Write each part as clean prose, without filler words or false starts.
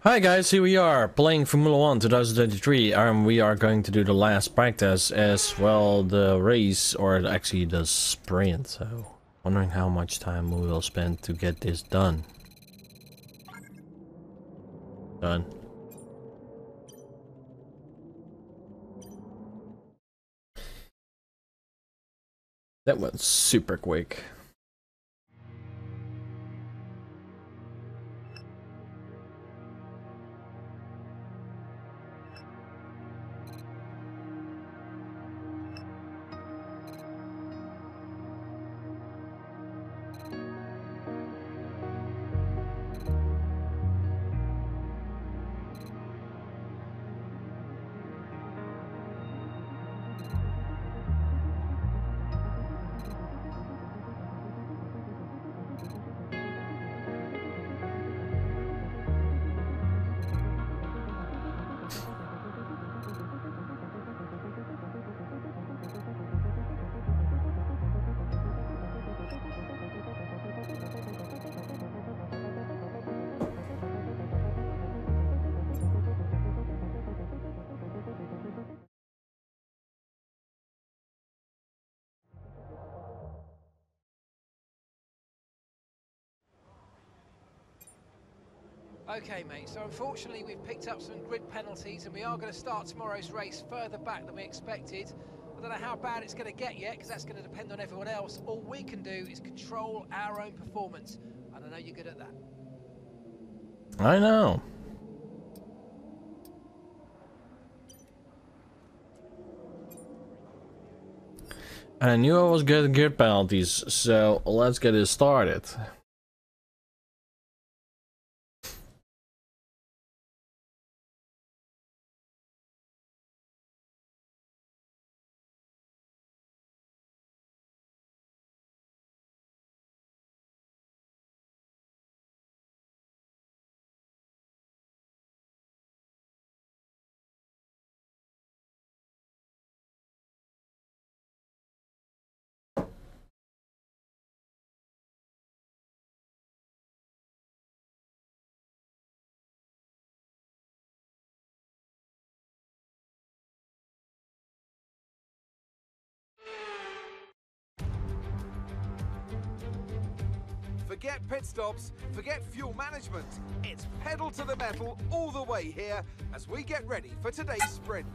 Hi guys, here we are playing Formula 1 2023 and we are going to do the last practice as well, the race, or actually the sprint. So, wondering how much time we will spend to get this done. Done. That went super quick. Okay, mate, so unfortunately we've picked up some grid penalties and we are going to start tomorrow's race further back than we expected. I don't know how bad it's going to get yet, because that's going to depend on everyone else. All we can do is control our own performance, and I know you're good at that. I know. And I knew I was getting gear penalties, so let's get it started. Forget pit stops, forget fuel management. It's pedal to the metal all the way here as we get ready for today's sprint.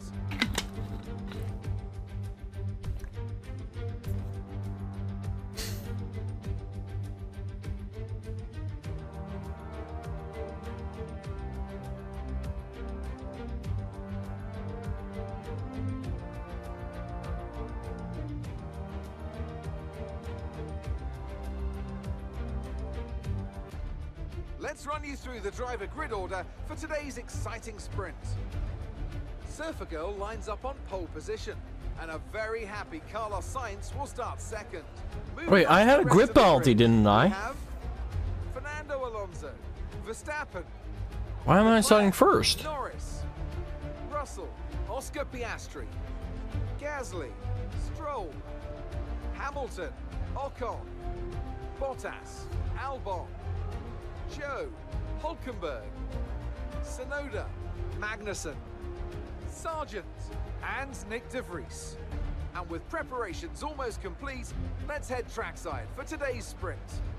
Let's run you through the driver grid order for today's exciting sprint. Surfer Girl lines up on pole position, and a very happy Carlos Sainz will start second. Wait, I had a grid penalty, didn't I? We have Fernando Alonso, Verstappen. Why am I starting first? Norris, Russell, Oscar Piastri, Gasly, Stroll, Hamilton, Ocon, Bottas, Albon, Joe, Hulkenberg, Sonoda, Magnussen, Sargent, and Nick de Vries. And with preparations almost complete, let's head trackside for today's sprint.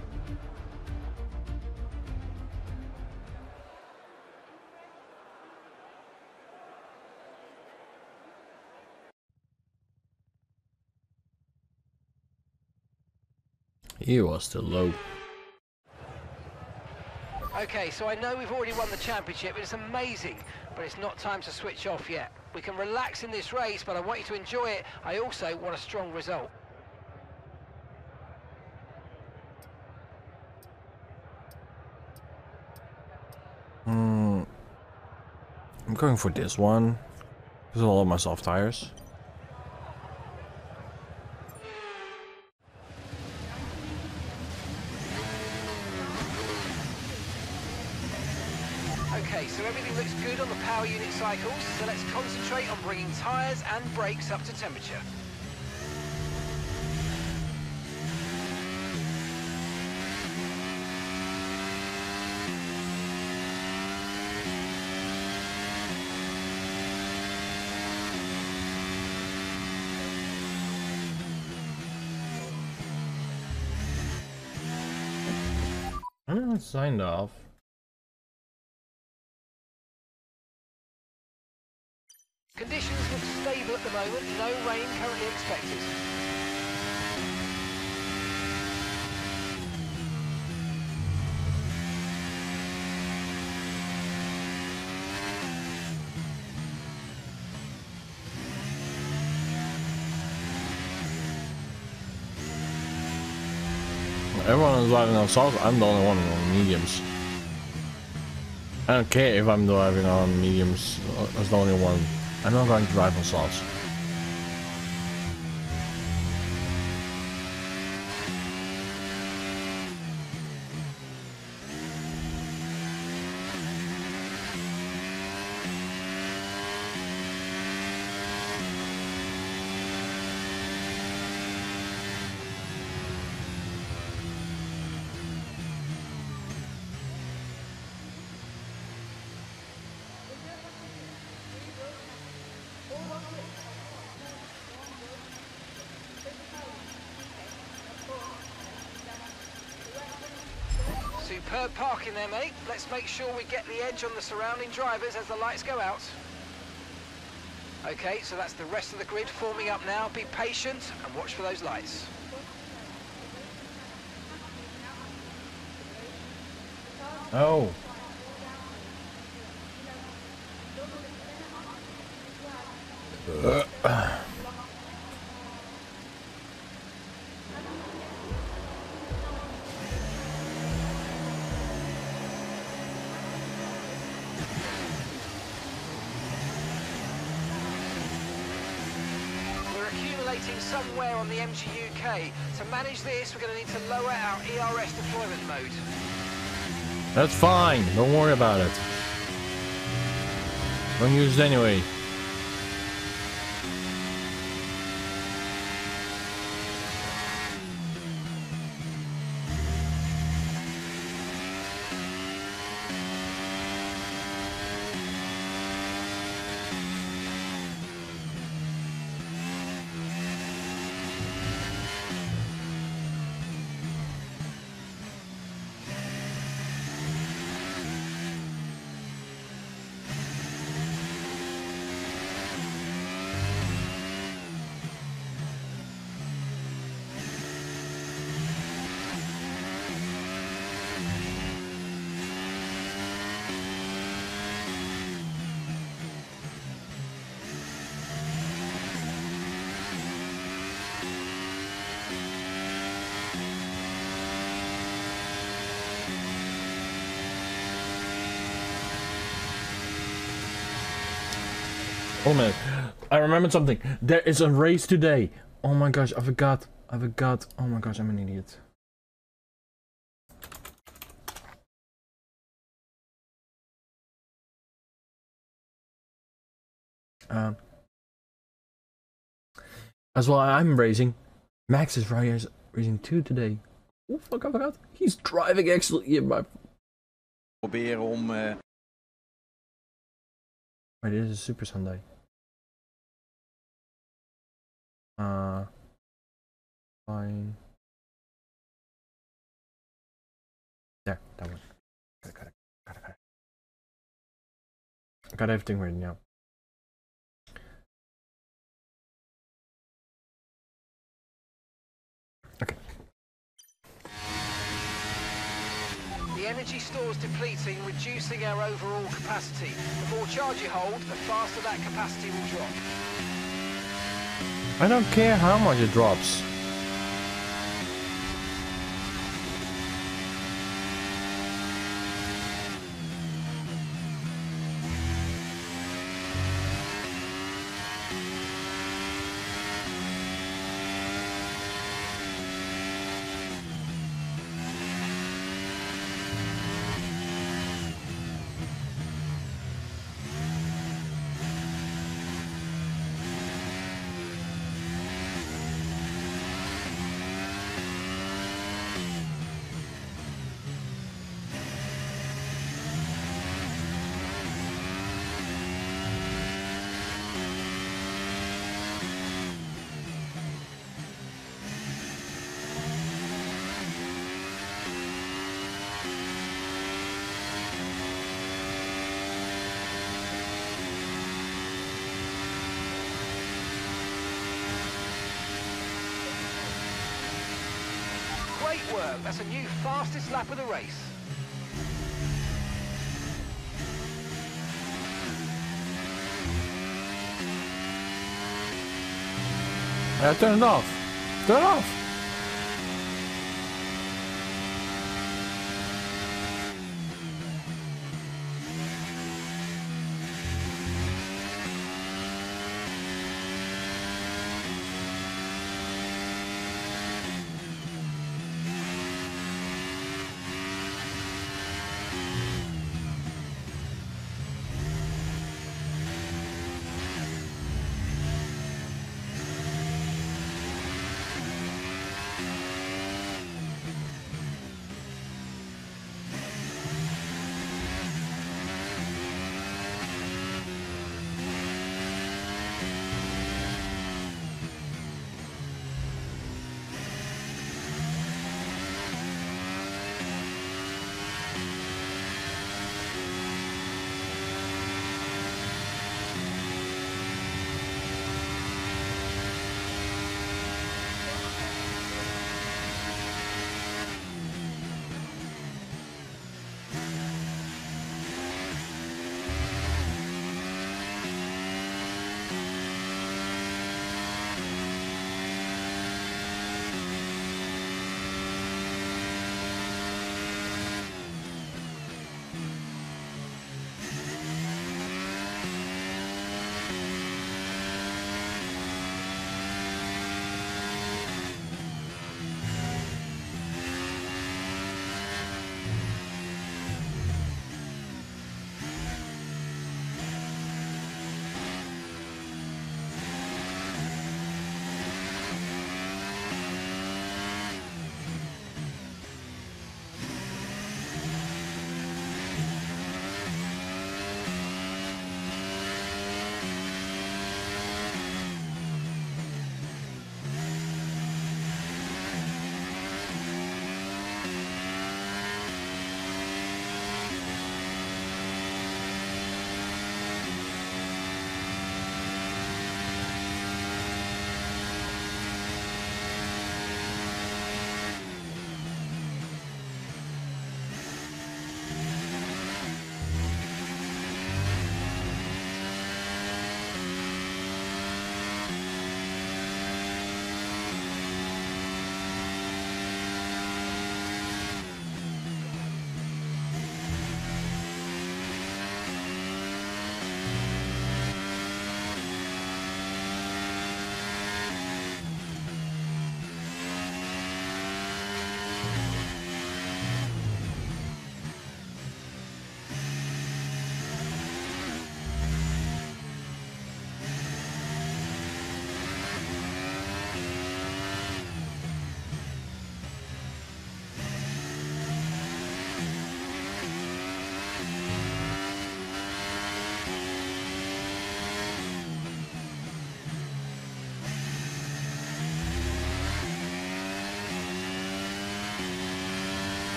He was still low. Okay, so I know we've already won the championship, it's amazing, but it's not time to switch off yet. We can relax in this race, but I want you to enjoy it. I also want a strong result. I'm going for this one because I love my soft tires. Okay, so everything looks good on the power unit cycles, so let's concentrate on bringing tyres and brakes up to temperature. signed off. Conditions look stable at the moment, no rain currently expected. Everyone is driving on soft, I'm the only one on mediums. I don't care if I'm driving on mediums as the only one. I'm not going to drive on softs. Superb parking there, mate. Let's make sure we get the edge on the surrounding drivers as the lights go out. Okay, so that's the rest of the grid forming up now. Be patient and watch for those lights. Oh. Somewhere on the MGUK. To manage this, we're going to need to lower our ERS deployment mode. That's fine, don't worry about it. Don't use it anyway. Oh man, I remembered something. There is a race today. Oh my gosh, I forgot. I forgot. Oh my gosh, I'm an idiot. As well, I'm racing. Max is racing too today. Oh fuck, I forgot. He's driving actually in my... Proberen om... Wait, this is Super Sunday. Fine. There, that one. Got it. I got everything right now. Okay. The energy store's depleting, reducing our overall capacity. The more charge you hold, the faster that capacity will drop. I don't care how much it drops. Great work. That's a new fastest lap of the race. Yeah, turn it off. Turn it off.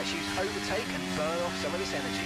issues overtake and burn off some of this energy.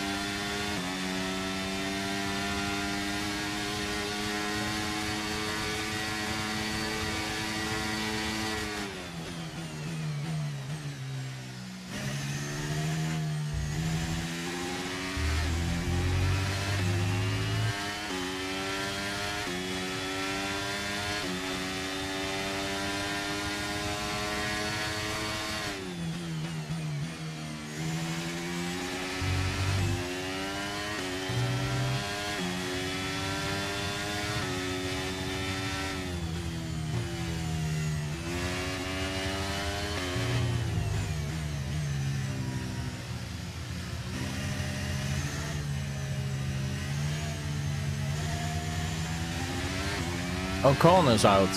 O'Connor's out.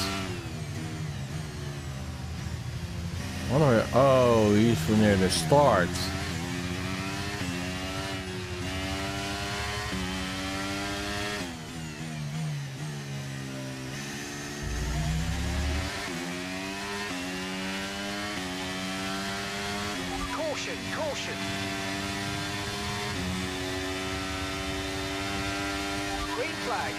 Wonder. Oh, he's near the start. Caution, caution. Green flag.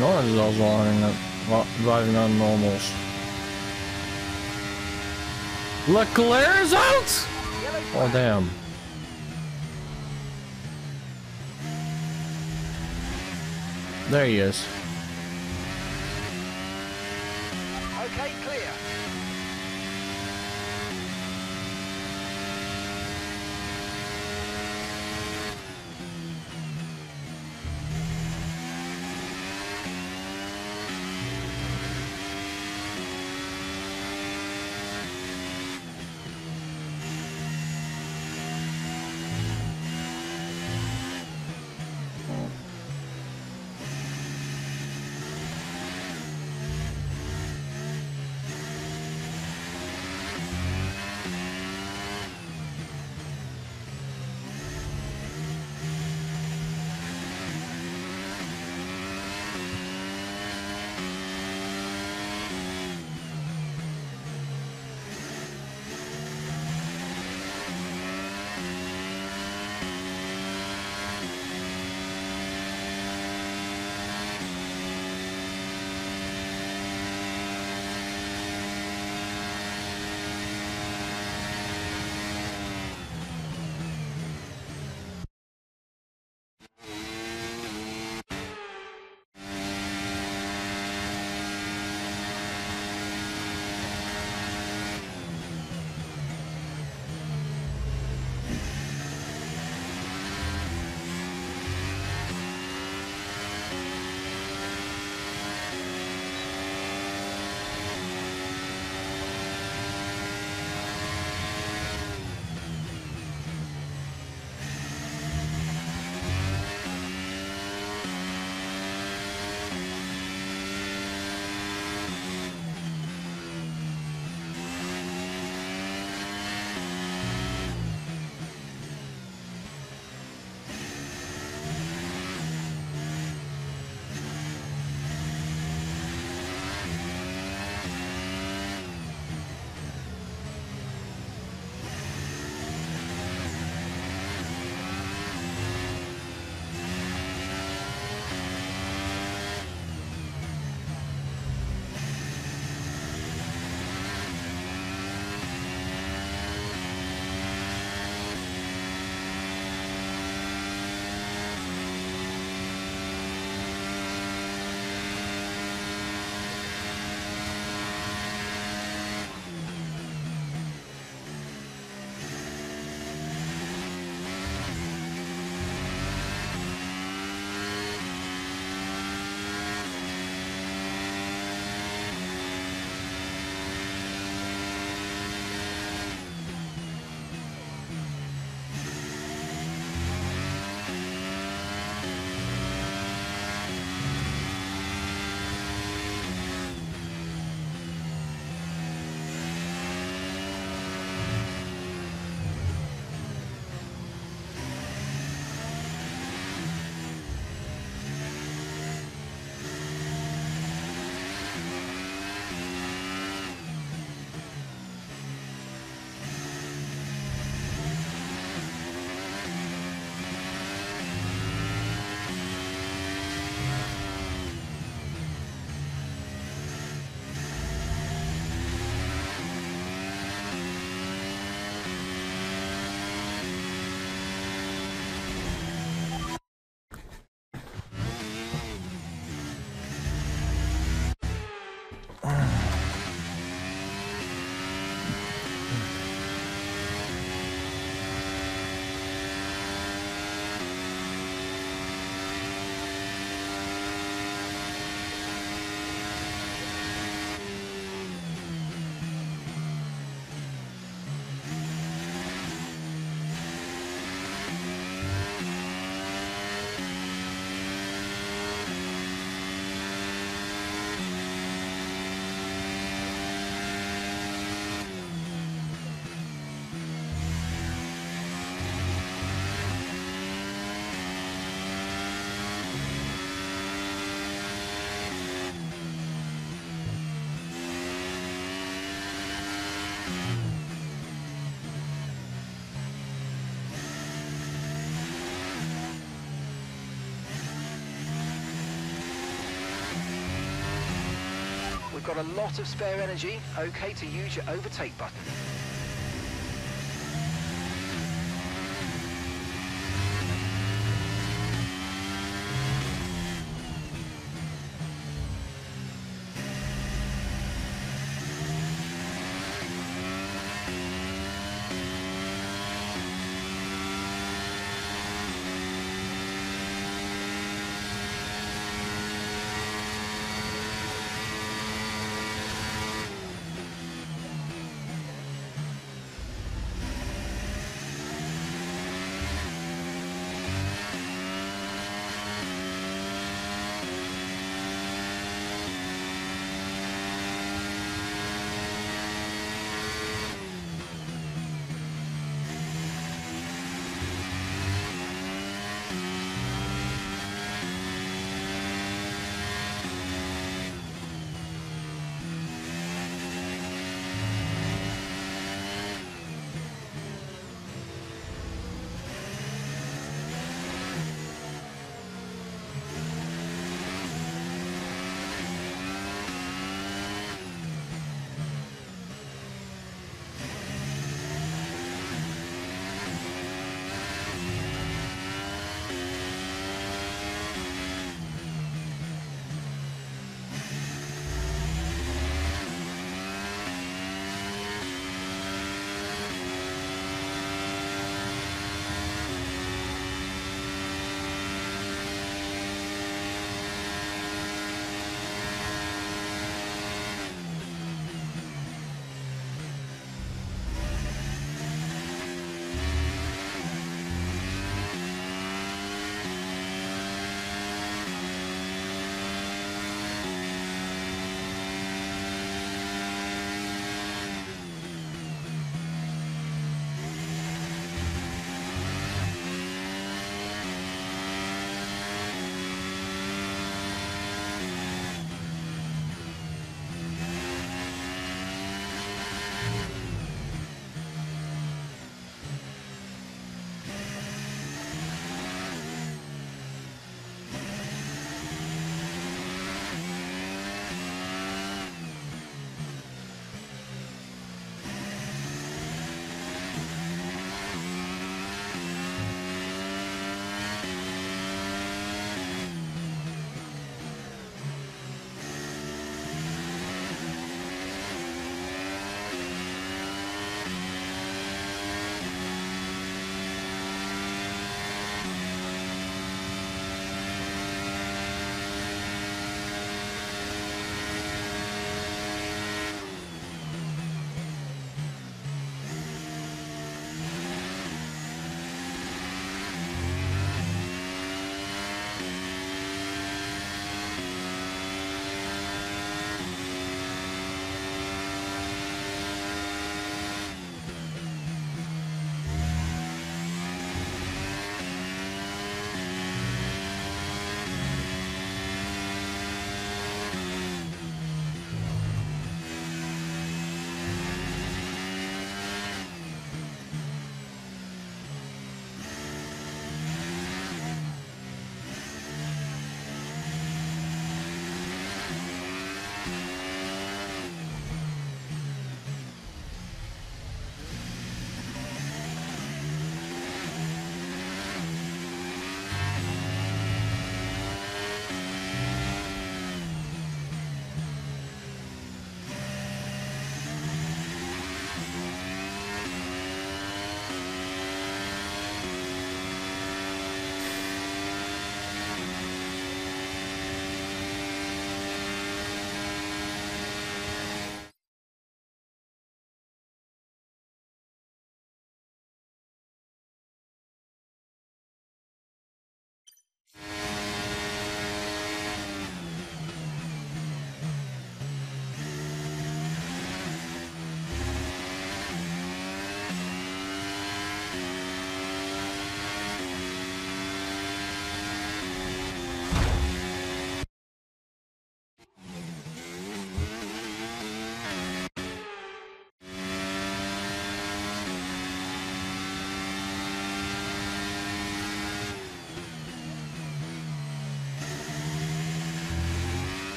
Norris is also driving on normals. Leclerc's out! Oh damn. There he is. Okay, clear. got a lot of spare energy, okay to use your overtake button.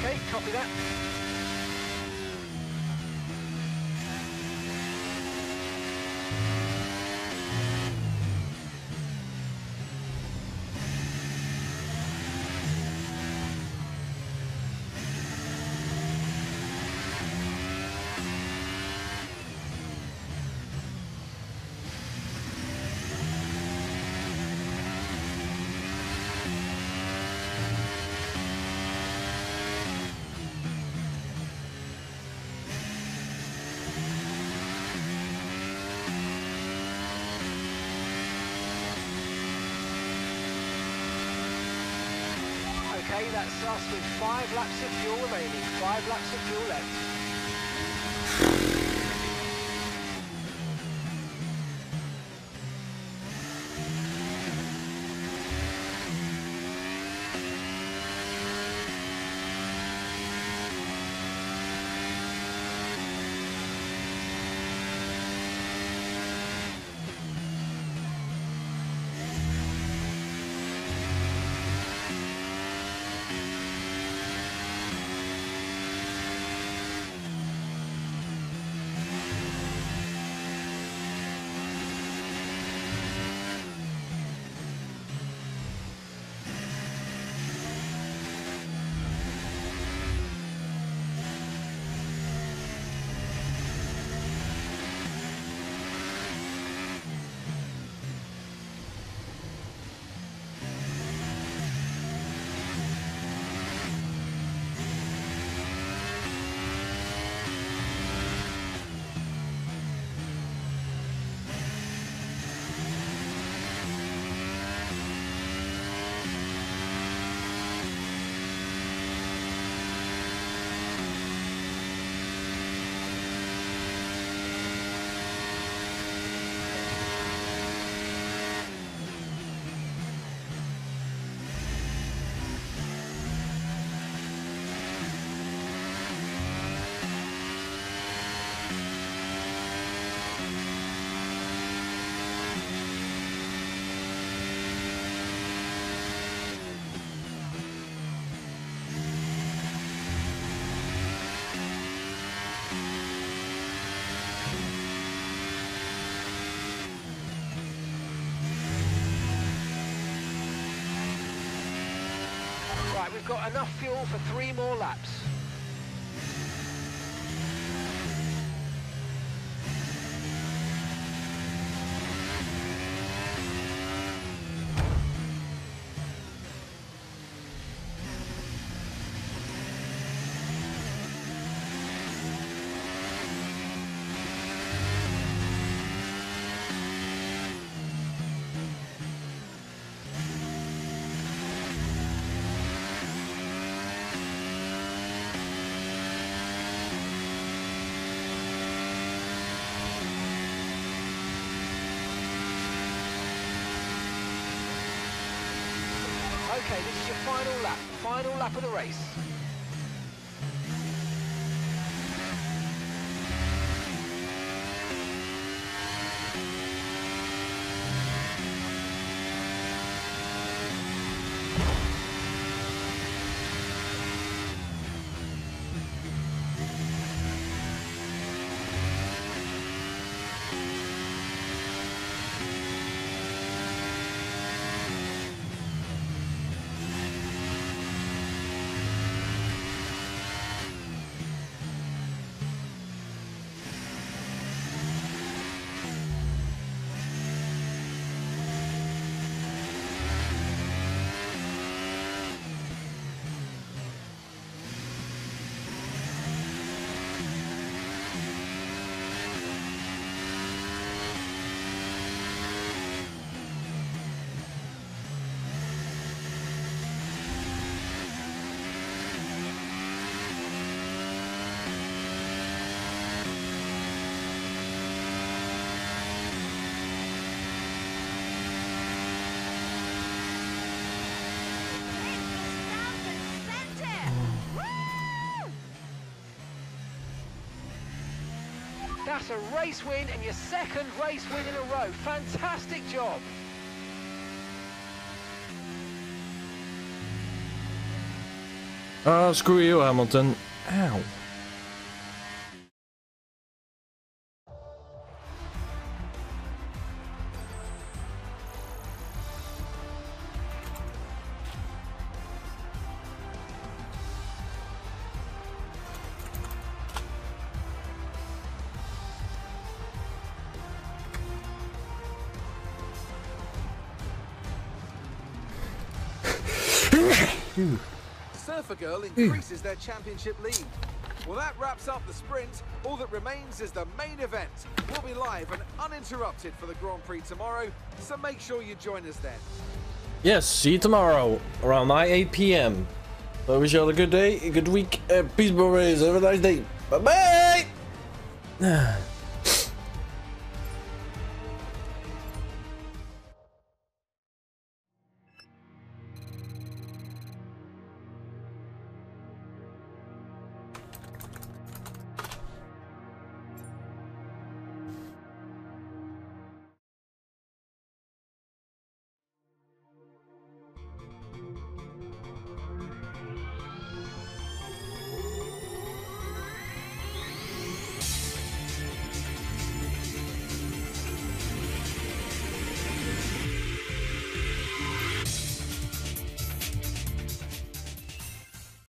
Okay, copy that. Okay, that's us with 5 laps of fuel remaining. 5 laps of fuel left. Right, we've got enough fuel for 3 more laps. Okay, this is your final lap of the race. That's a race win and your 2nd race win in a row. Fantastic job. Oh, screw you, Hamilton. Ow. Surfer Girl increases their championship lead. Well, that wraps up the sprint. All that remains is the main event. We'll be live and uninterrupted for the Grand Prix tomorrow, so make sure you join us then. Yes, see you tomorrow around 8 p.m. I wish you all a good day, a good week. Peace, boys. Have a nice day. Bye-bye.